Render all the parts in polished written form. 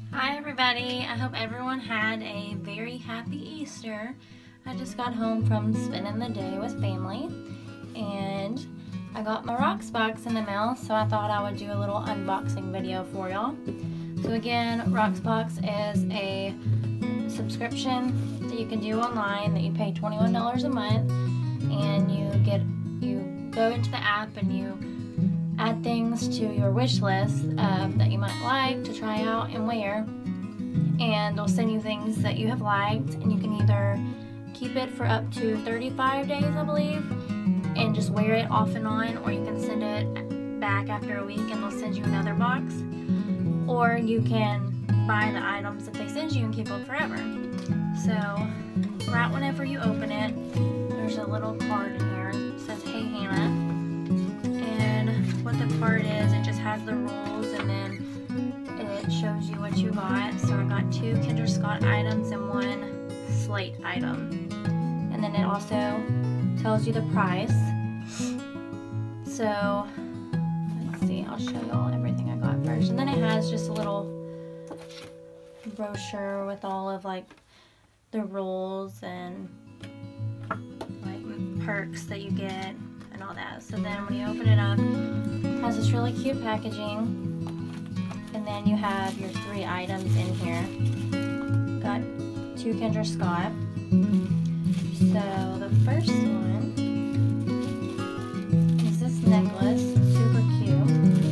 Hi everybody, I hope everyone had a very happy Easter. I just got home from spending the day with family and I got my Rocksbox in the mail, so I thought I would do a little unboxing video for y'all. So again, Rocksbox is a subscription that you can do online that you pay $21 a month, and you go into the app and you add things to your wish list that you might like to try out and wear, and they'll send you things that you have liked, and you can either keep it for up to 35 days I believe and just wear it off and on, or you can send it back after a week and they'll send you another box, or you can buy the items that they send you and keep them forever. So right whenever you open it, there's a little card in here. It says, "Hey Hannah." What the card is, it just has the rules and then it shows you what you got. So I got 2 Kinder Scott items and 1 Slate item, and then it also tells you the price. So let's see, I'll show y'all everything I got first, and then it has just a little brochure with all of like the rules and like perks that you get and all that. So then when you open it up, it has this really cute packaging, and then you have your 3 items in here. Got 2 Kinder Scott. So the first one is this necklace, super cute,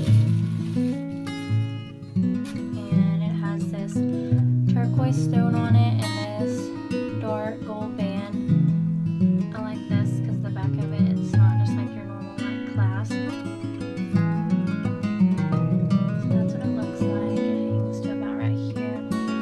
and it has this turquoise stone on it and this dark gold band. I like this because the back of it, it's not just like your normal like clasp. So that's what it looks like. It hangs to about right here.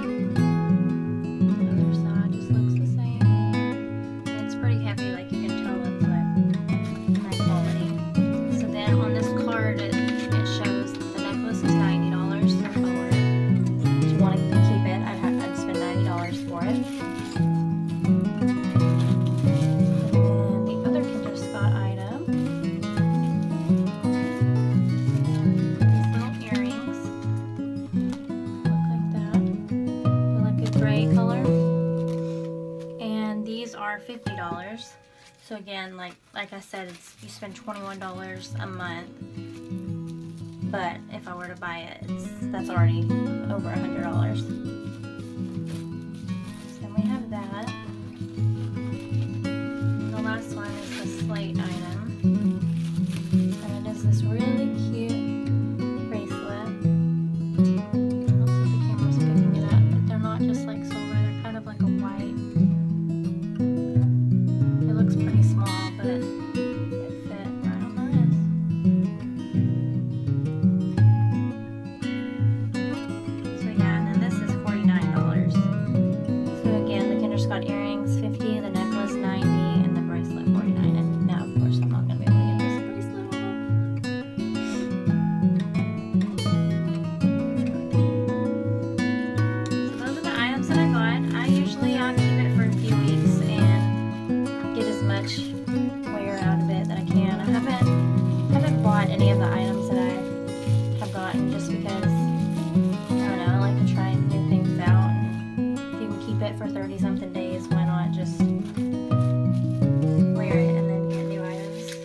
The other side just looks the same. And it's pretty heavy, like you can tell it's like high quality. So then on this card it shows that the necklace is $90. So if I were to want to keep it, I'd spend $90 for it. Color, and these are $50. So again, like I said, you spend $21 a month, but if I were to buy it, that's already over $100. So then we have that. And the last one is the Slate item, and it is this really cute bracelet. Just like silver, they're kind of like a white. It looks pretty small, but it fit right on my wrist. So yeah, and then this is $49. So again, the Kinder Scott earrings $50, the necklace $90, and the bracelet $49. And now, of course, I'm not gonna be able to get this bracelet off. I keep it for a few weeks and get as much wear out of it that I can. I haven't bought any of the items that I have gotten just because, I don't know, I like to try new things out. And if you can keep it for 30 something days, why not just wear it and then get new items.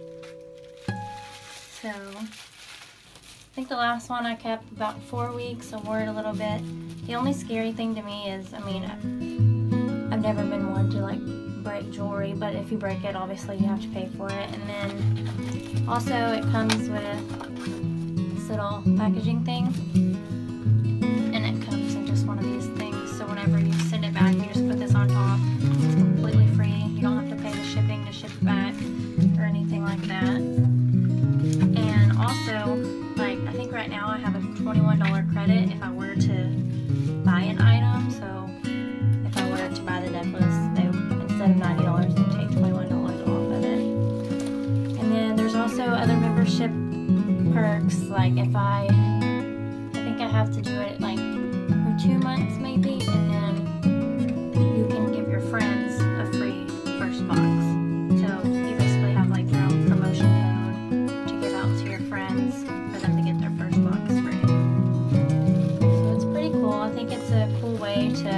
So I think the last one I kept about 4 weeks. I wore it a little bit. The only scary thing to me is, I mean, I've never been one to like break jewelry, but if you break it, obviously you have to pay for it. And then also it comes with this little packaging thing, and it comes in just one of these things. So whenever you send it back, you just put this on top. It's completely free. You don't have to pay the shipping to ship it back or anything like that. And also, like, I think right now I have a $21 credit if I were to buy an item. So if I were to buy the necklace, instead of $90, they take $21 off of it. And then there's also other membership perks, like if I think I have to do it like for 2 months maybe, and then you can give your friends a free first box. So you basically have like your own promotion code to give out to your friends for them to get their first box free. So it's pretty cool. I way to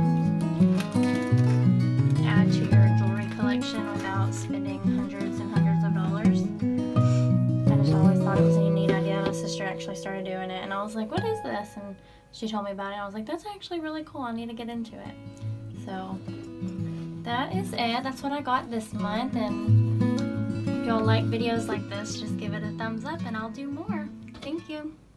add to your jewelry collection without spending hundreds and hundreds of dollars. I just always thought it was a neat idea. My sister actually started doing it, and I was like, what is this? And she told me about it, and I was like, that's actually really cool. I need to get into it. So that is it. That's what I got this month, and if y'all like videos like this, just give it a thumbs up and I'll do more. Thank you.